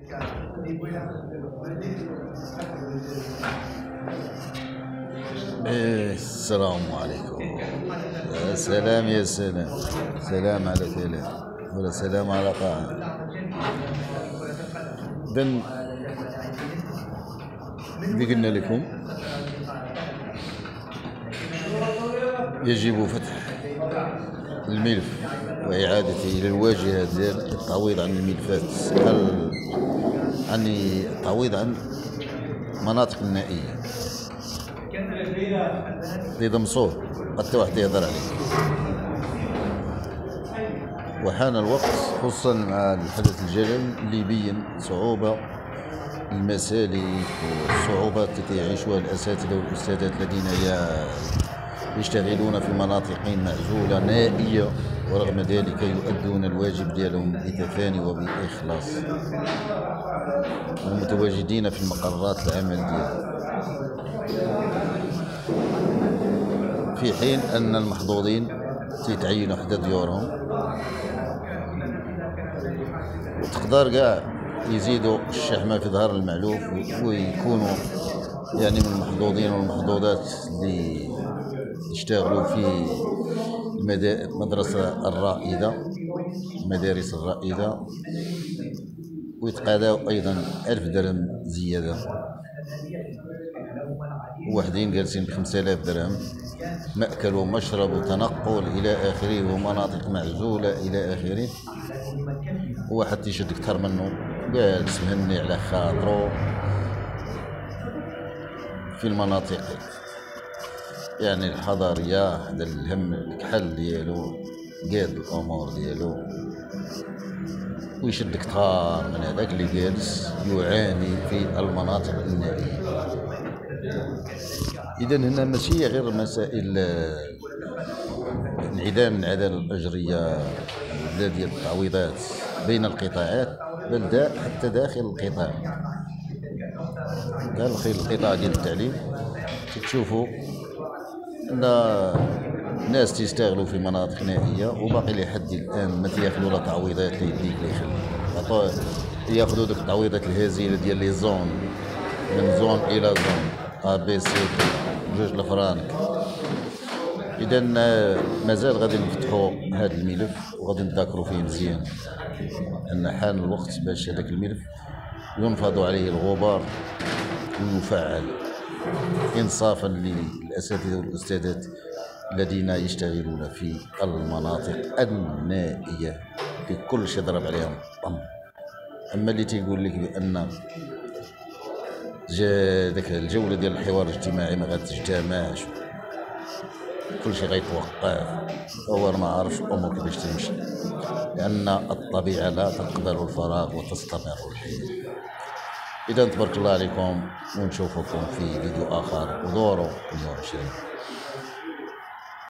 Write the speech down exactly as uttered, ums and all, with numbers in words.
إيه السلام عليكم. يا سلام يا سلام، سلام على سلام ولا سلام على قاعة. إذن اللي قلنا لكم يجب فتح الملف وإعادته إلى الواجهة ديال التعويض عن الملفات، عن التعويض عن مناطق النائية اللي ضمصوه حتى واحد يهضر عليه. وحان الوقت خصوصا مع الحدث الجلل اللي يبين صعوبة المسالك والصعوبات التي يعيشها الأساتذة والأستاذات الذين يشتغلون في مناطق معزولة نائية، ورغم ذلك يؤدون الواجب ديالهم بتفاني وبإخلاص، والمتواجدين في مقرات العمل ديالهم، في حين أن المحظوظين تيتعينوا حدا ديورهم وتقدر كاع يزيدوا الشحمة في ظهر المعلوف ويكونوا يعني من المحظوظين والمحظوظات اللي يشتغلوا في المدرسة الرائدة، المدارس الرائدة، ويتقاضاو أيضا ألف درهم زيادة، وواحدين جالسين بخمسة آلاف درهم، مأكل ومشرب وتنقل إلى آخره، ومناطق معزولة إلى آخره، وواحد تيشد كتر منه جالس مهني على خاطرو في المناطق يعني الحضارية، هذا الهم الكحل ديالو قاد الأمور ديالو، ويشد كتار من هذاك اللي جالس يعاني في المناطق النائية. إذا هنا ماشي غير مسائل انعدام العدالة الأجرية لا ديال التعويضات بين القطاعات، بل دا حتى داخل القطاع، داخل القطاع ديال التعليم تشوفوا ان الناس تيشتغلوا في مناطق نائية وباقي لحد الآن ما تياخذوا لا تعويضات لا يديك لا يخلي، ياخذوا ديك التعويضات الهزيلة ديال لي زون، من زون إلى زون أ بي سي جوج الفرانك. إذا مازال غادي نفتحوا هذا الملف وغادي نذاكروا فيه مزيان، أن حان الوقت باش هذاك الملف ينفض عليه الغبار ويفعل إنصافا للأساتذة والأستاذات الذين يشتغلون في المناطق النائية في كل شيء ضرب عليهم طم. أما اللي تيقول لك بأن جا داك الجولة ديال الحوار الاجتماعي ما غاتجتمعش، كل شيء غيتوقف، هو ما عارفش الأمور كيفاش تمشي، لأن الطبيعة لا تقبل الفراغ وتستمر الحياة. إذا تبارك الله عليكم، ونشوفكم في فيديو آخر، ودوروا مئة وعشرين.